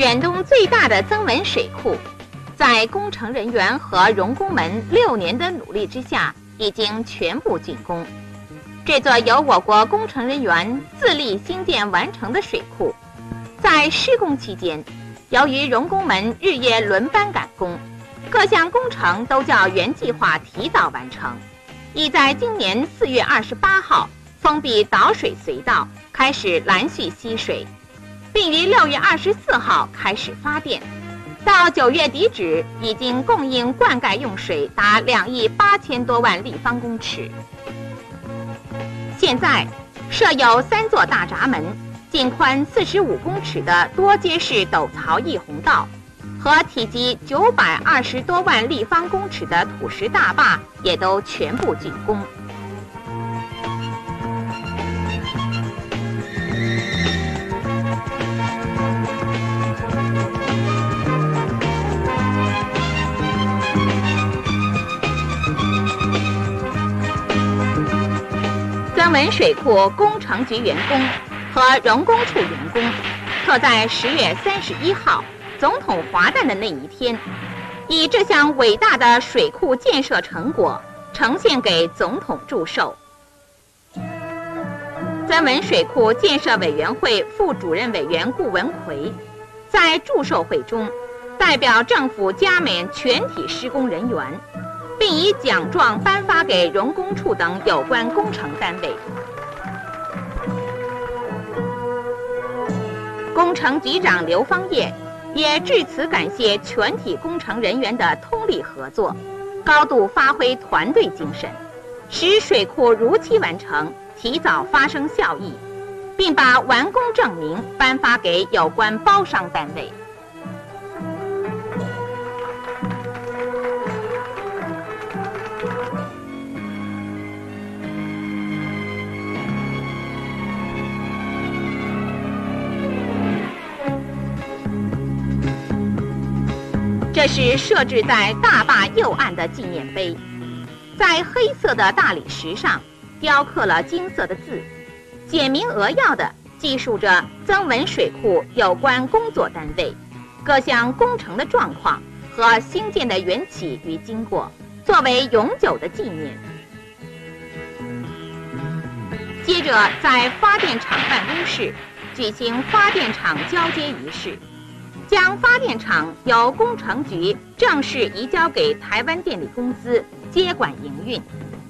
远东最大的曾文水库，在工程人员和荣工们6年的努力之下，已经全部竣工。这座由我国工程人员自力兴建完成的水库，在施工期间，由于荣工们日夜轮班赶工，各项工程都较原计划提早完成，已在今年4月28号封闭导水隧道，开始拦蓄溪水，并于6月24号开始发电。到9月底止，已经供应灌溉用水达2亿8千多万立方公尺。现在设有3座大闸门，净宽45公尺的多阶式陡槽溢洪道和体积920多万立方公尺的土石大坝也都全部竣工。曾文水库工程局员工和荣工处员工，特在10月31号总统华诞的那一天，以这项伟大的水库建设成果呈现给总统祝寿。曾文水库建设委员会副主任委员顾文奎在祝寿会中，代表政府嘉勉全体施工人员，并以奖状颁发给荣工处等有关工程单位。工程局长刘方业也致辞感谢全体工程人员的通力合作，高度发挥团队精神，使水库如期完成，提早发生效益，并把完工证明颁发给有关包商单位。这是设置在大坝右岸的纪念碑，在黑色的大理石上雕刻了金色的字，简明扼要地记述着曾文水库有关工作单位、各项工程的状况和兴建的缘起与经过，作为永久的纪念。接着，在发电厂办公室举行发电厂交接仪式，将发电厂由工程局正式移交给台湾电力公司接管营运。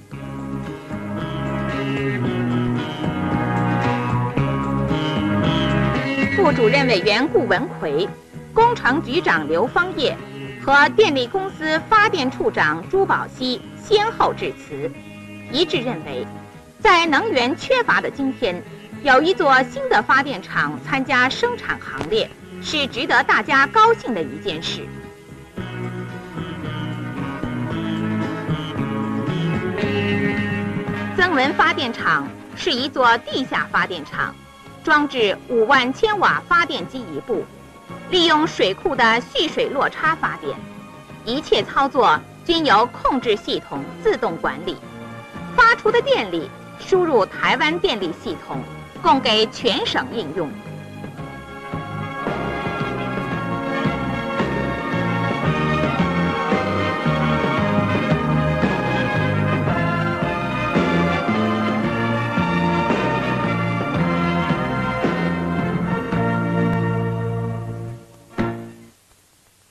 副主任委员顾文奎、工程局长刘方业和电力公司发电处长朱宝熙先后致辞，一致认为，在能源缺乏的今天，有一座新的发电厂参加生产行列，是值得大家高兴的一件事。曾文发电厂是一座地下发电厂，装置5万千瓦发电机一部，利用水库的蓄水落差发电，一切操作均由控制系统自动管理，发出的电力输入台湾电力系统，供给全省应用。